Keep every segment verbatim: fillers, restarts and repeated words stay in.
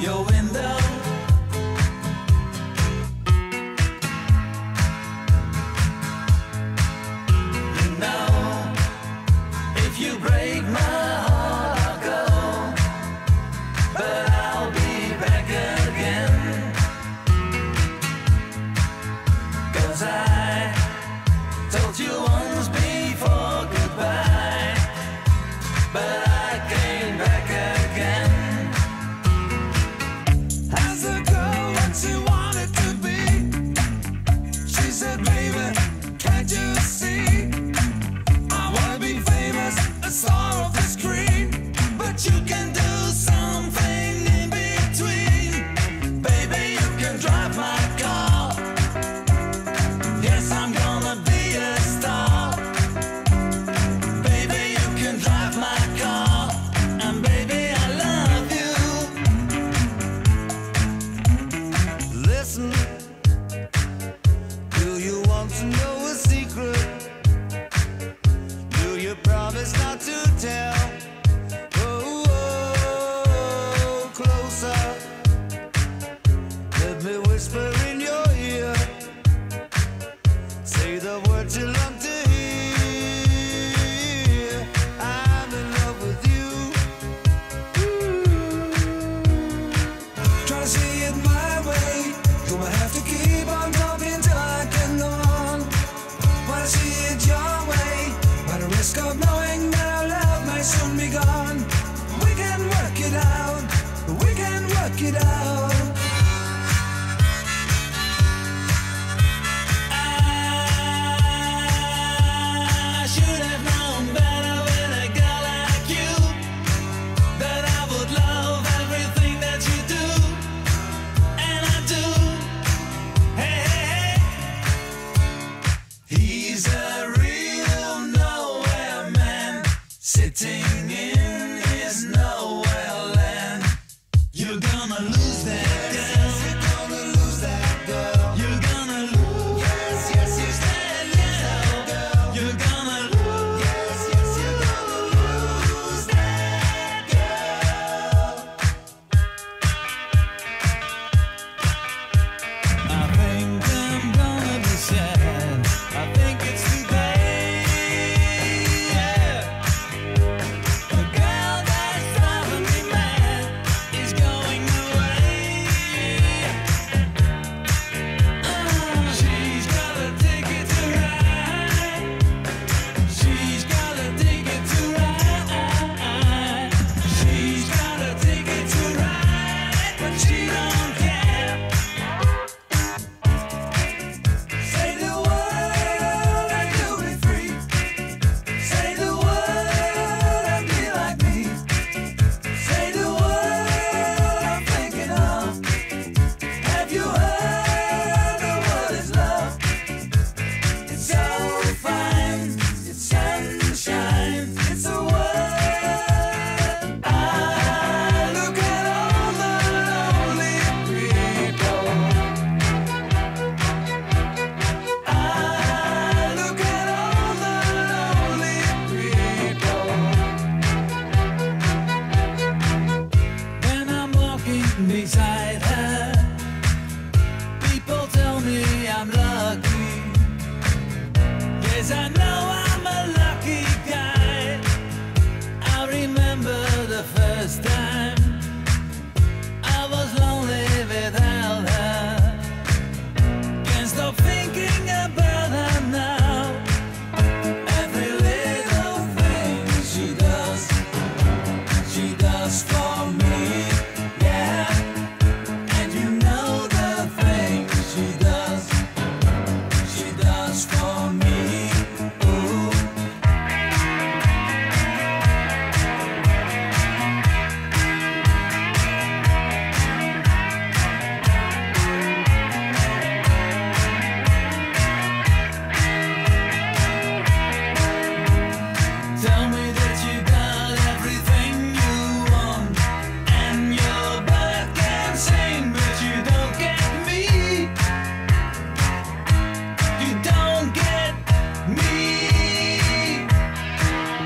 your window. You know, if you break my heart, I'll go, but I'll be back again. 'Cause I told you once before goodbye, but I came back again. As a girl what she wanted to be, she said, baby, can't you see? I wanna be famous, a star of the screen, but you can do something in between. Baby, you can drive my car. Yes, I'm gonna be a star. Baby, you can drive my car. And baby, I love you. Listen, do you want to know a secret? Do you promise not to tell? Oh, oh, closer. Let me whisper in your ear. Say the words you love to hear. I'm in love with you. Try to see it my way. Gonna have to keep on talking till I can go on. Wanna see it your way, by the risk of knowing that our love may soon be gone. We can work it out. We can work it out. I should have known better with a girl like you, that I would love everything that you do, and I do. Hey, hey, hey. He's a real nowhere man, sitting in his nowhere land. You're gonna lose that girl. You're gonna lose that girl. You're gonna lose. Yes, yes, yes, that girl. You're gonna lose. Yes, yes, you're gonna lose that girl. I think I'm gonna be sad. I think it's today. Yeah. The girl that's driving me mad is going away. Uh, she's got a ticket to ride. She's got a ticket to ride. She's got a ticket to ride, but she don't care. Say the word and you'll be free. Say the word and be like me. Say the word I'm thinking of. Have you heard the word is love? It's so fine, it's sunshine, it's a word. Ah, look at all the lonely people. Ah, look at all the lonely people. When I'm walking beside her, people tell me I'm lucky. Yes, I know I'm a lucky guy. I remember the first time I was lonely without her. Can't stop thinking about her now. Every little thing she does, she does for me. Yeah, and you know the things she does, she does for me. Ooh. Tell me that you got everything you want, and you're back and sing, but you don't get me. You don't get me.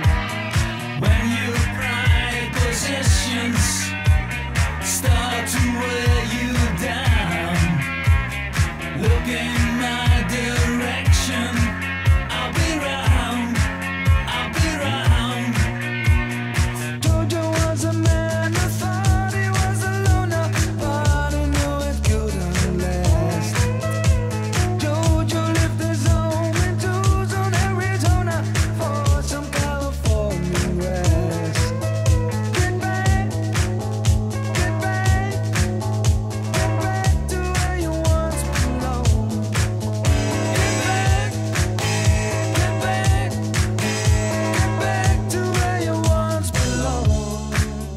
When your pride possessions start to wear you down. Look in my direction. I'll be round, I'll be round. Jojo was a man who thought he was a loner, but he knew it couldn't last. Jojo lived his home in Tucson, Arizona, for some California rest. Get back, get back, get back to where you once belonged. Get back, get back, get back to where you once belonged.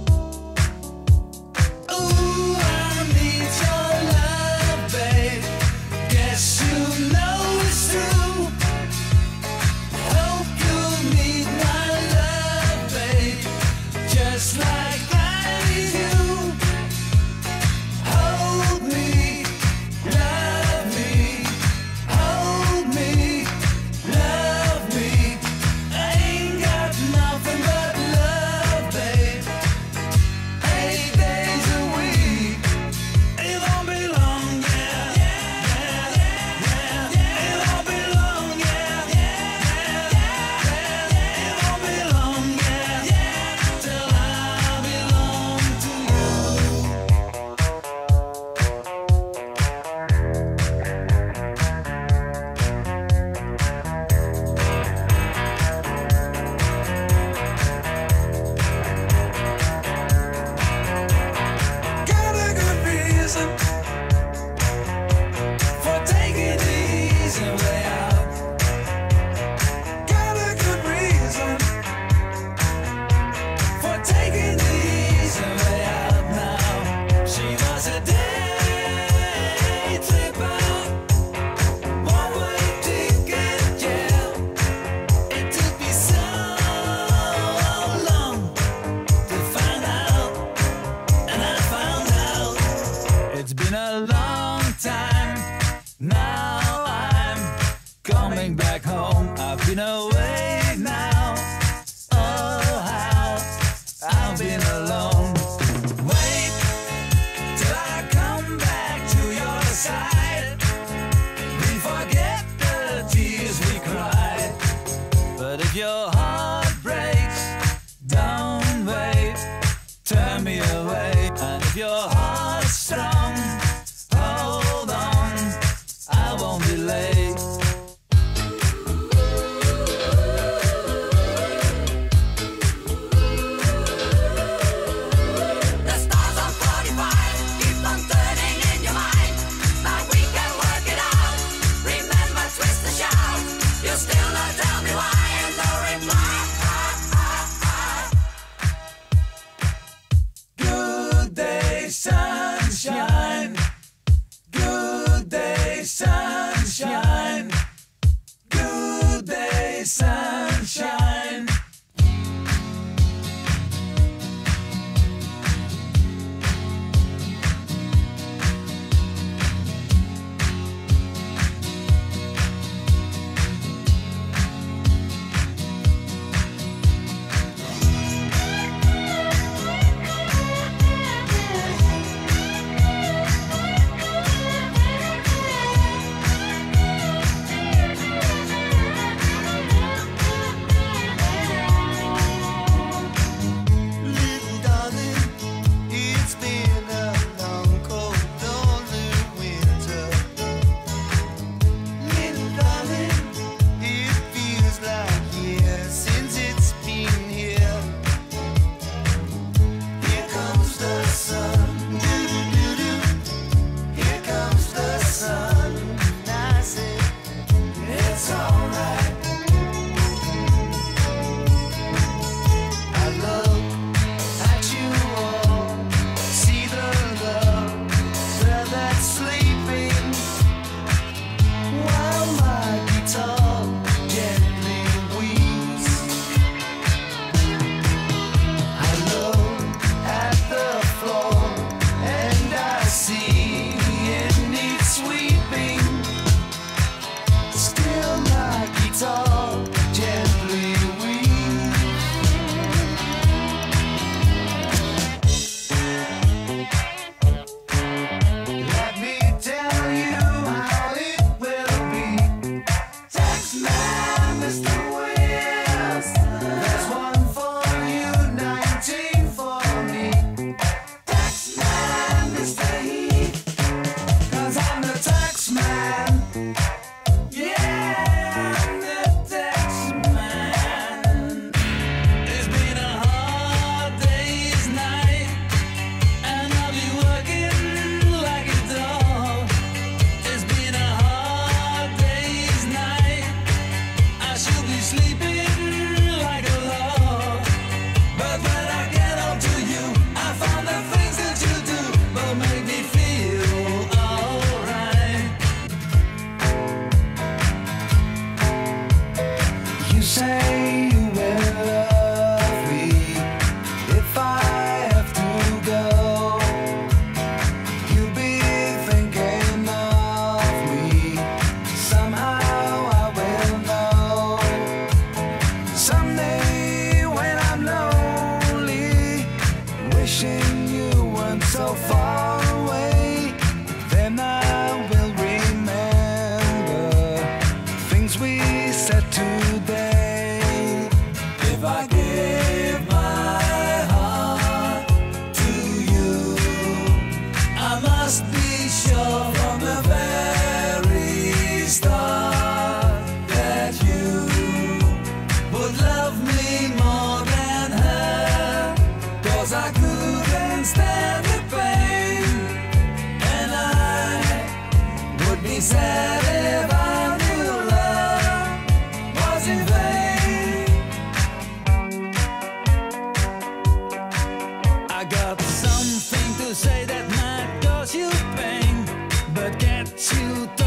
Ooh, I need your love, babe. Guess you know it's true. Hope you need my love, babe, just like I need you. Hold me, love me, hold me, love me. I ain't got nothing but love, babe. Eight days a week. It won't be long, yeah, yeah, yeah, yeah. It won't be long, yeah, yeah, yeah, yeah. It won't be long, yeah, yeah, till I belong to you. Got a good reason for taking the easy way out. Got a good reason for taking the easy way out now. She was a day tripper, one-way ticket, yeah. It took me so long to find out, and I found out. It's been a long time, now I'm coming back home. I've been away now, oh how I've been alone. Wait till I come back to your side. We forget the tears we cried. But if your heart breaks, don't wait, turn me away. And if your heart's strong, you weren't so far away, then I will remember things we said today. If I give my heart to you, I must be sure from the very start that you would love me more than her, 'cause I couldn't stand the pain, and I would be sad if I knew love was in vain. I got something to say that might cause you pain, but get you